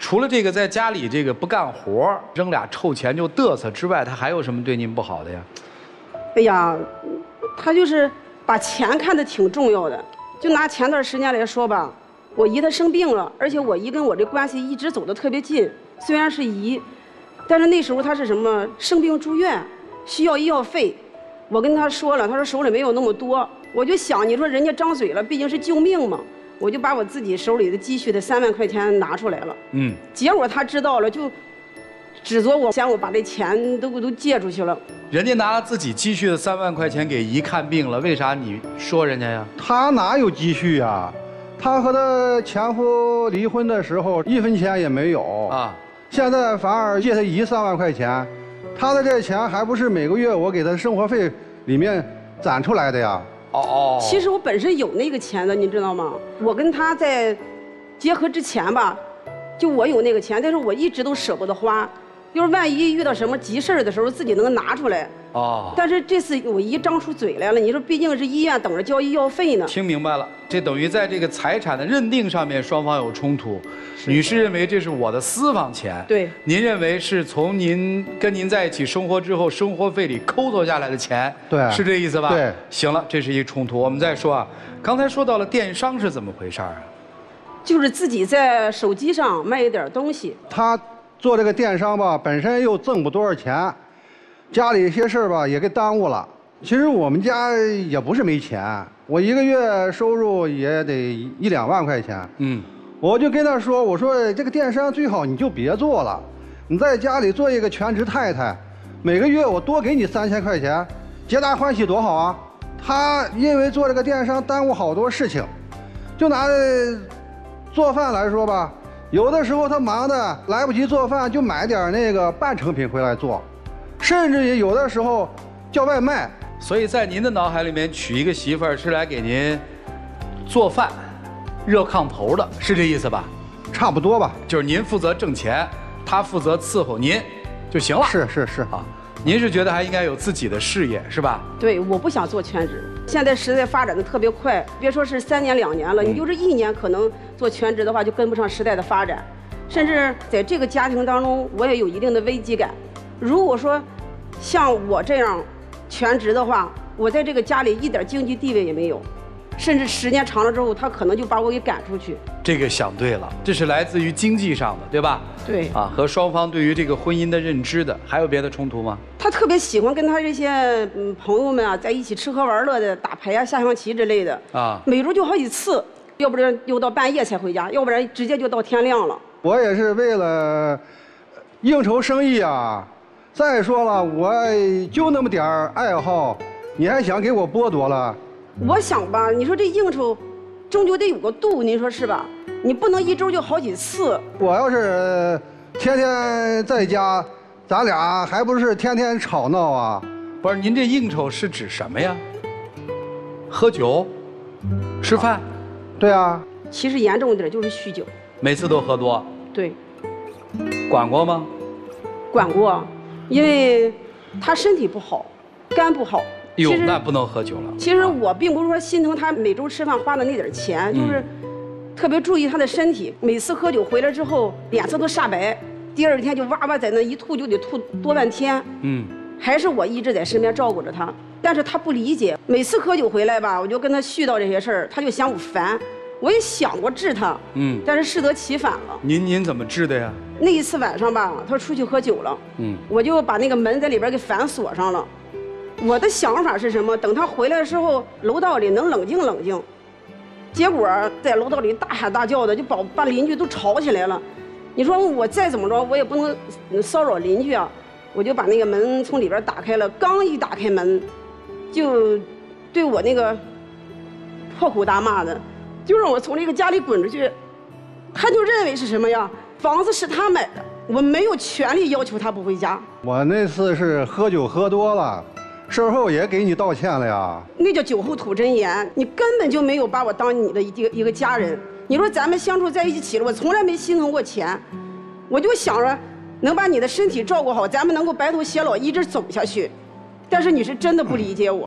除了这个在家里这个不干活，扔俩臭钱就嘚瑟之外，他还有什么对您不好的呀？ 哎呀，他就是把钱看得挺重要的。就拿前段时间来说吧，我姨她生病了，而且我姨跟我这关系一直走得特别近。虽然是姨，但是那时候她是什么生病住院，需要医药费。我跟她说了，她说手里没有那么多。我就想，你说人家张嘴了，毕竟是救命嘛。我就把我自己手里的积蓄的3万块钱拿出来了。结果他知道了，就指责我，嫌我把这钱都借出去了。 人家拿了自己积蓄的3万块钱给姨看病了，为啥你说人家呀？ 他哪有积蓄呀？他和他前夫离婚的时候1分钱也没有啊，现在反而借他姨3万块钱，他的这钱还不是每个月我给他生活费里面攒出来的呀？ 其实我本身有那个钱的，你知道吗？我跟他在结合之前吧，就我有那个钱，但是我一直都舍不得花，就是万一遇到什么急事儿的时候，自己能拿出来。但是这次我姨张出嘴来了，你说毕竟是医院等着交医药费呢。 听明白了，这等于在这个财产的认定上面双方有冲突。女士认为这是我的私房钱， 对， 您认为是从跟您在一起生活之后生活费里抠搜下来的钱， 对， 是这意思吧？ 对， 行了，这是一冲突。我们再说啊，刚才说到了电商是怎么回事啊？ 就是自己在手机上卖一点东西。 他做这个电商吧，本身又挣不多少钱，家里一些事儿吧也给耽误了。其实我们家也不是没钱，我一个月收入也得1、2万块钱。我就跟他说，我说这个电商最好你就别做了，你在家里做一个全职太太，每个月我多给你3000块钱，皆大欢喜多好啊。他因为做这个电商耽误好多事情，就拿做饭来说吧，有的时候他忙的来不及做饭，就买点那个半成品回来做，甚至于有的时候叫外卖。 所以在您的脑海里面，娶一个媳妇儿是来给您做饭、热炕头的，是这意思吧？ 差不多吧， 就是您负责挣钱，他负责伺候您就行了。 是啊， 您是觉得还应该有自己的事业是吧？ 对，我不想做全职。现在时代发展的特别快，别说是3年2年了，你就是1年可能做全职的话，就跟不上时代的发展。甚至在这个家庭当中，我也有一定的危机感。如果说像我这样全职的话，我在这个家里一点经济地位也没有，甚至时间长了之后，他可能就把我给赶出去。 这个想对了，这是来自于经济上的，对吧？ 对。 和双方对于这个婚姻的认知的，还有别的冲突吗？ 他特别喜欢跟他这些朋友们啊在一起吃喝玩乐的，打牌啊、下象棋之类的每周就好几次，要不然又到半夜才回家，要不然直接就到天亮了。 我也是为了应酬生意啊。再说了，我就那么点儿爱好，你还想给我剥夺了？ 我想吧，你说这应酬，终究得有个度，您说是吧？你不能1周就好几次。 我要是天天在家，咱俩还不是天天吵闹啊？ 不是，您这应酬是指什么呀？喝酒、吃饭？ 对啊。 其实严重一点就是酗酒。 每次都喝多？ 对。 管过吗？ 管过。因为他身体不好，肝不好。 哟，那不能喝酒了。 其实我并不是说心疼他每周吃饭花的那点钱，就是特别注意他的身体。每次喝酒回来之后，脸色都煞白，第2天就哇哇在那一吐就得吐多半天。还是我一直在身边照顾着他，但是他不理解。每次喝酒回来吧，我就跟他絮叨这些事儿，他就嫌我烦。我也想过治他，但是适得其反了。 您怎么治的呀？ 那一次晚上吧，他出去喝酒了，我就把那个门在里边给反锁上了。我的想法是什么？等他回来的时候，楼道里能冷静冷静。结果在楼道里大喊大叫的，就把邻居都吵起来了。你说我再怎么着，我也不能骚扰邻居啊！我就把那个门从里边打开了，刚一打开门，就对我那个破口大骂的。就让我从这个家里滚出去，他就认为是什么呀？房子是他买的，我没有权利要求他不回家。 我那次是喝酒喝多了，事后也给你道歉了呀。 那叫酒后吐真言，你根本就没有把我当你的一个家人。你说咱们相处在一起了，我从来没心疼过钱，我就想着能把你的身体照顾好，咱们能够白头偕老，一直走下去。但是你是真的不理解我。